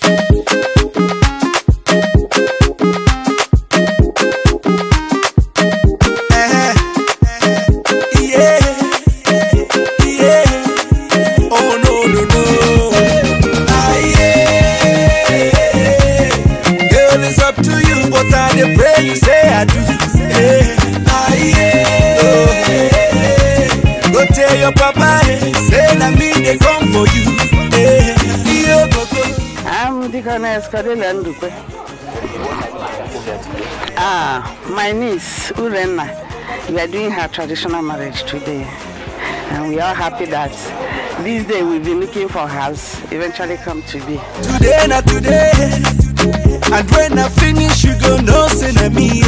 You say I do. Go tell your papa, say na me they come for you. I'm Deaconess Cordelia Ndukwe. My niece Urena, we are doing her traditional marriage today, and we are happy that this day we've been looking for house eventually come to be. Today, not today. And when I finish, you gon' know say na me,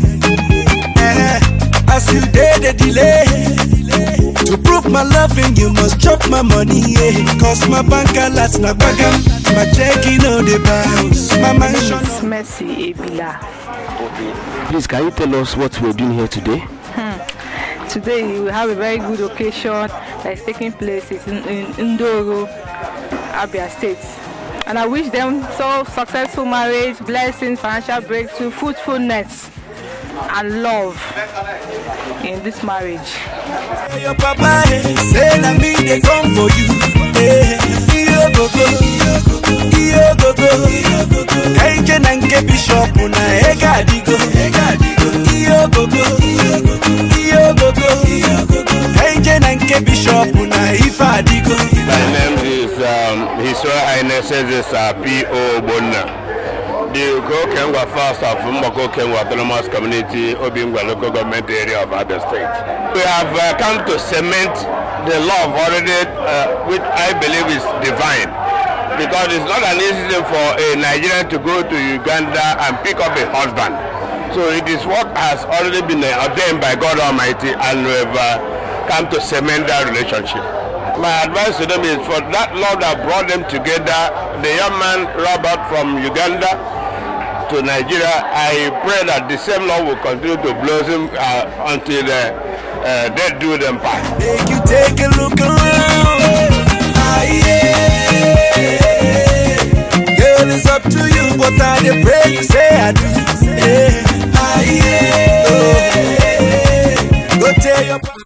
as you did the delay. To prove my loving, you must chop my money, cause my bank alerts na bagam, my checking on the bounce, my mansion. Mercy Ebila. Please, can you tell us what we're doing here today? Today we have a very good occasion that is taking place in Ndoro, Abia State. And I wish them so successful marriage, blessings, financial breakthrough, fruitfulness, and love in this marriage. Your papa say na me they come for you. Kenje nanke bishop na egadigo. Kenje nanke bishop na ifadigo. My name is His Royal Highness P.O. Bonna. The Kokengwa First of Mboko Kengwa Autonomous Community, Obingwa Local Government Area of Abia State. We have come to cement the love already, which I believe is divine. Because it's not an easy thing for a Nigerian to go to Uganda and pick up a husband. So it is what has already been ordained by God Almighty, and we've come to cement that relationship. My advice to them is for that love that brought them together, the young man Robert from Uganda to Nigeria, I pray that the same love will continue to blossom until death do them part. Make you take a look around. Girl, it's up to you, but I pray you say I do. Go tell your papa.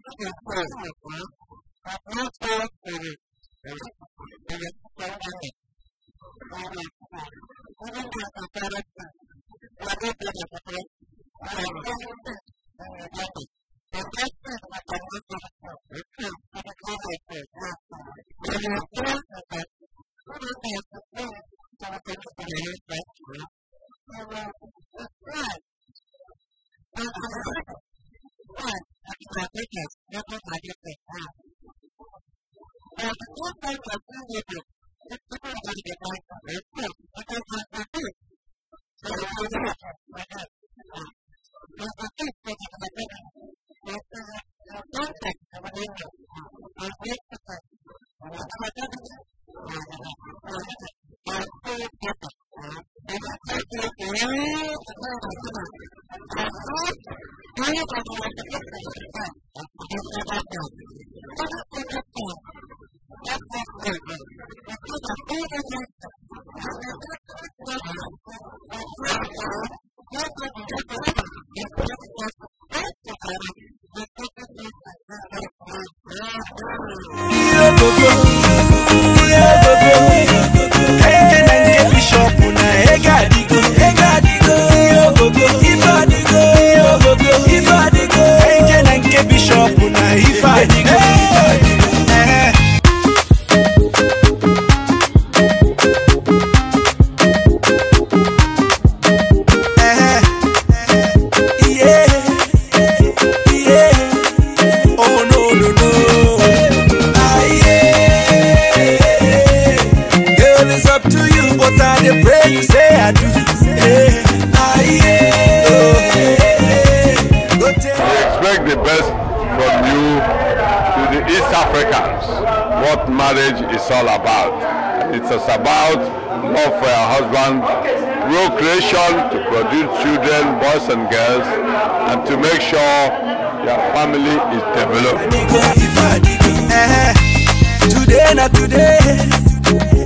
What marriage is all about. It's about love for your husband, procreation to produce children, boys and girls, and to make sure your family is developed. Today, not today.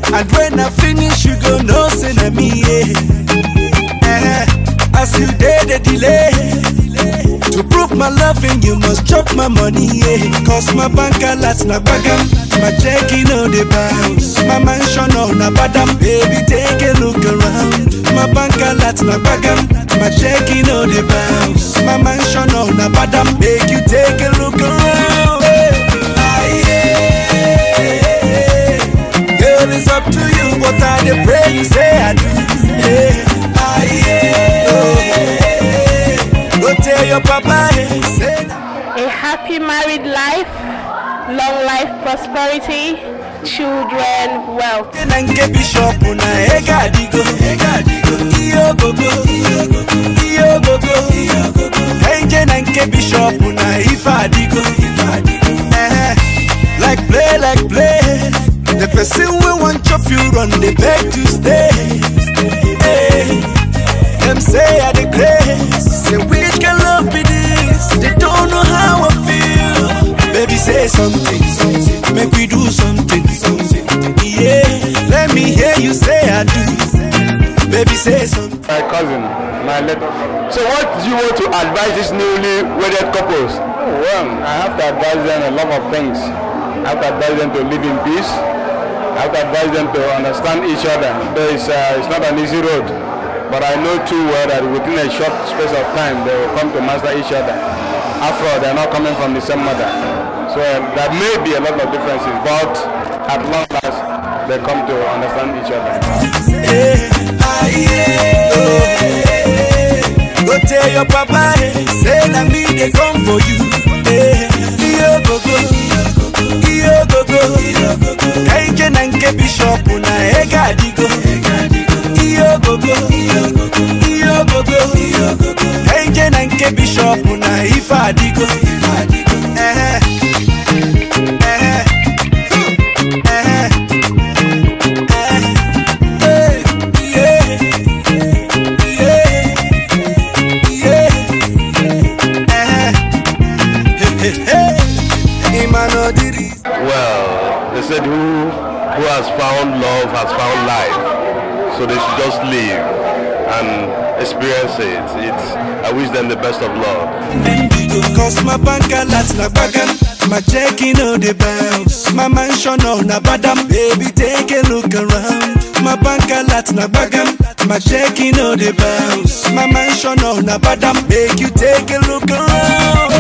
And when I finish, you go know say na me, yeah. As you did the delay, to prove my loving, you must chop my money, yeah. Cause my bank alerts na bagam, my checking on the bounce, my mansion on a badam. Baby, take a look around. My bank alerts na bagam, my checking on the bounce, my mansion on a badam. Make you take a look around. Girl, it's up to you, but I pray you say I do. Go tell your papa, say a happy married life, long life, prosperity, children, wealth. Like play. The person we want chop you run, they beg to stay. Them say I the grace, say which can love be this? They don't know how I feel. Baby say something, make we do something. Yeah, let me hear you say I do. Baby say something. My cousin, my letter. So what do you want to advise these newly wedded couples? Oh, well, I have to advise them a lot of things. I have to advise them to live in peace. I have to advise them to understand each other. It's not an easy road, but I know too well that within a short space of time they will come to master each other. After all, they are not coming from the same mother. So there may be a lot of differences, but at long last they come to understand each other. Go tell your papa, say na me they come for you. Kaije nanke bishop na ega digo. Iyo gogo. Kaije nanke bishop na ifa digo. Well, they said who has found love has found life. So they should just live and experience it. I wish them the best of luck. Cause my bank alerts na bagam, my checking on the bounce, my mansion on a badam. Baby, take a look around. My bank alerts na bagam, my checking on the bounce, my mansion on a badam. Make you take a look around.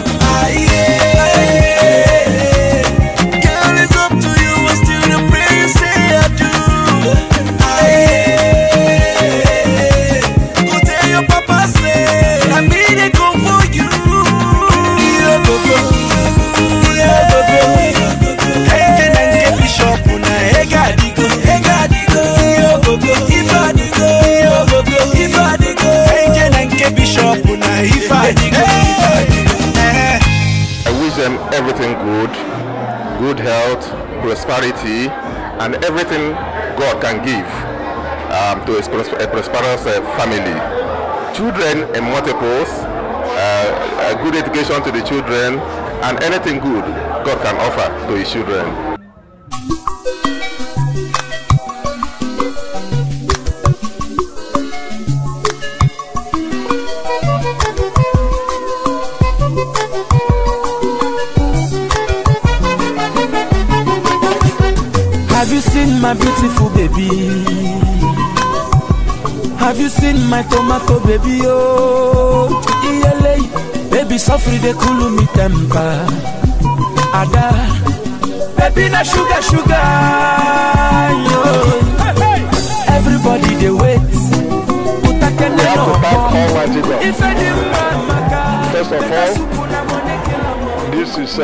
Girl, it's up to you, I still the pray you say I do. Go tell your papa say I need a come for you. Hey, and get the shop on a egadigo. Hey, and get the shop on a ifadigo. I wish them everything good health, prosperity, and everything God can give to a prosperous family. Children in multiples, a good education to the children, and anything good God can offer to his children. Have you seen my beautiful baby? Have you seen my tomato baby? Oh, baby, suffer the cool me temper. Ada, baby, na sugar. Yo. Everybody they wait. First of all, this is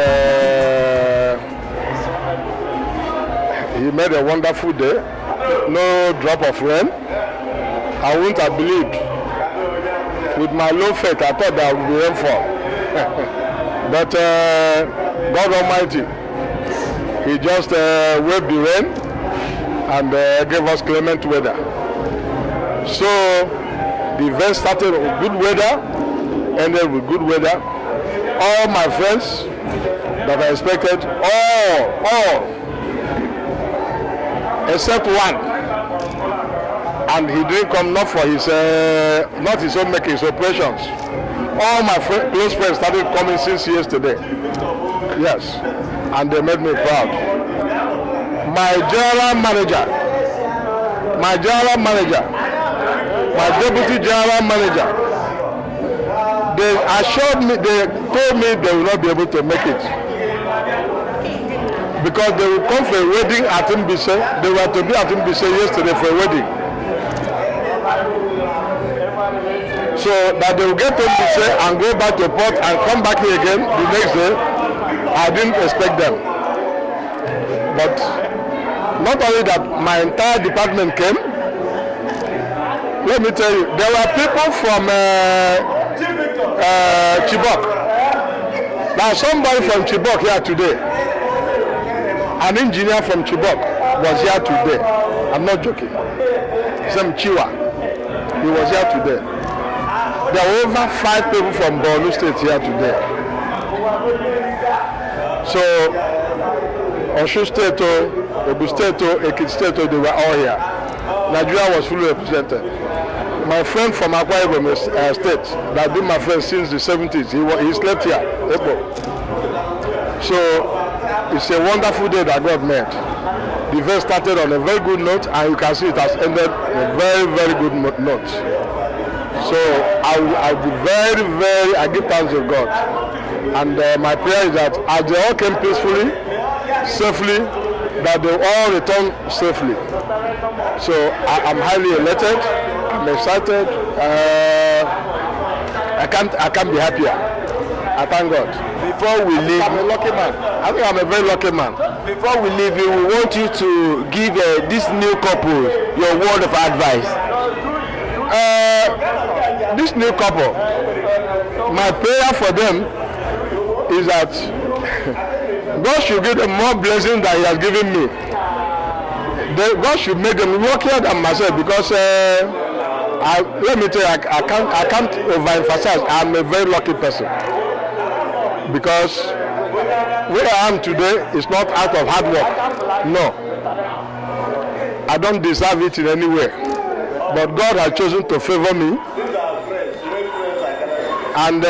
he made a wonderful day, no drop of rain. I wouldn't have believed. With my low faith, I thought that would be rainfall. But God Almighty, He just waved the rain and gave us clement weather. So the event started with good weather, ended with good weather. All my friends that I expected, all except one. And he didn't come not for his, not his own making, his operations. All my close friends started coming since yesterday. Yes, and they made me proud. My general manager, my deputy general manager, they assured me, they told me they will not be able to make it. Because they will come for a wedding at Mbise. They were to be at Mbise yesterday for a wedding. So that they will get to Mbise and go back to port and come back here again the next day. I didn't expect them. But not only that, my entire department came. Let me tell you, there were people from Chibok. Now somebody from Chibok here today. An engineer from Chibok was here today. I'm not joking. Some Chiwa. He was here today. There were over 5 people from Borno State here today. So, Osun State, Ogun State, Ekiti State, they were all here. Nigeria was fully represented. My friend from Akwa Ibom State, that been my friend since the 70s, he slept here. So, it's a wonderful day that God made. The event started on a very good note, and you can see it has ended on a very, very good note. So I'll be very, I give thanks to God. And my prayer is that as they all came peacefully, safely, that they all return safely. So I'm highly elated, I'm excited. I can't be happier. I thank God. Before we leave, I'm a lucky man. I think I'm a very lucky man. Before we leave you, we want you to give this new couple your word of advice. This new couple, my prayer for them is that God should give them more blessings than He has given me. God should make them luckier than myself, because let me tell you, I can't overemphasize. I'm a very lucky person, because where I am today is not out of hard work. No, I don't deserve it in any way, but God has chosen to favor me, and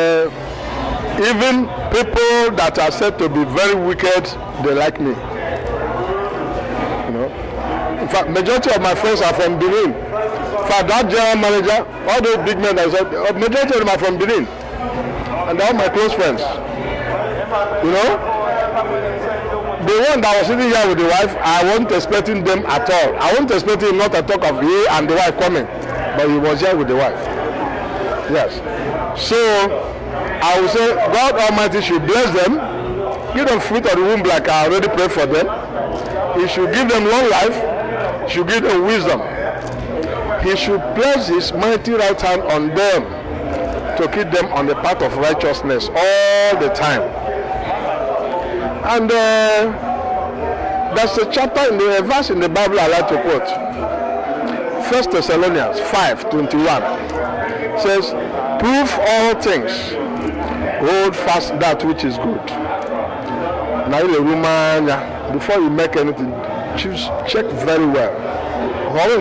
even people that are said to be very wicked, they like me. You know, in fact, majority of my friends are from Benin. In fact, that general manager, all those big men, I said, majority of them are from Benin, and they're all my close friends. You know, the one that was sitting here with the wife, I wasn't expecting them at all. I wasn't expecting him not to talk of he and the wife coming, but he was here with the wife. Yes. So I will say God Almighty should bless them, give them fruit of the womb like I already prayed for them. He should give them long life, He should give them wisdom. He should place His mighty right hand on them to keep them on the path of righteousness all the time. And there's a chapter in a verse in the Bible I like to quote. 1 Thessalonians 5:21 says, "Prove all things, hold fast that which is good." Now, before you make anything, check very well. Hold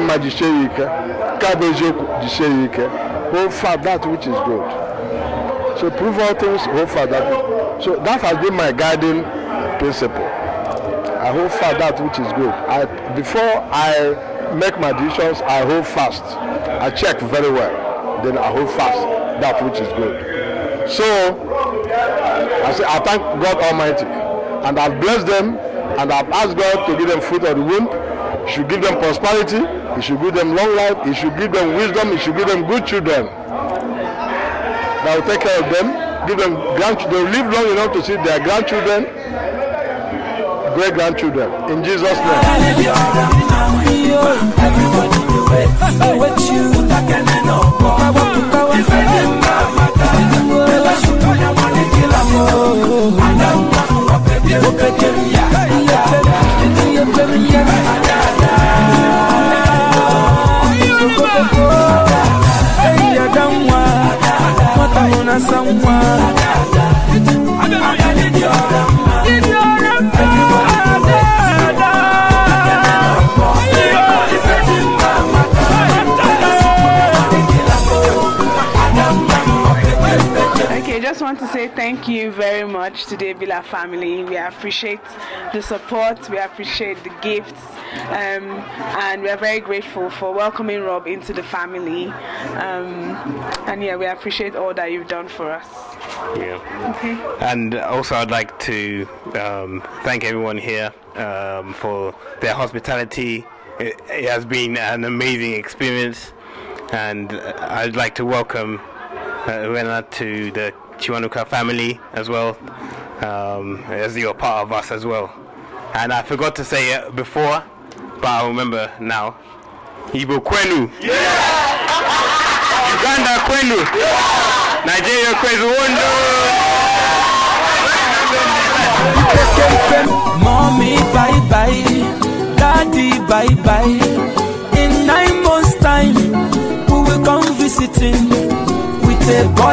fast that which is good. So prove all things, hold fast that. So that has been my guiding principle. I hold fast that which is good. Before I make my decisions, I hold fast. I check very well. Then I hold fast that which is good. So I say I thank God Almighty, and I've blessed them, and I've asked God to give them fruit of the womb. He should give them prosperity. He should give them long life. He should give them wisdom. He should give them good children that will take care of them. Give them grandchildren. They will live long enough to see their grandchildren, great grandchildren. In Jesus' name. Someone thank you very much to the Ebila family. We appreciate the support, we appreciate the gifts, and we are very grateful for welcoming Rob into the family. And yeah, we appreciate all that you've done for us. Yeah. Okay. And also I'd like to thank everyone here for their hospitality. It has been an amazing experience, and I'd like to welcome Rena to the Kiwanuka family as well, as you're part of us as well. And I forgot to say it before, but I'll remember now. Igbo kwenu. Yeah! Uganda kwenu. Yeah! Nigeria kwenu wondo. Mommy bye bye, daddy bye bye. In 9 months time, we will come visiting with a boy.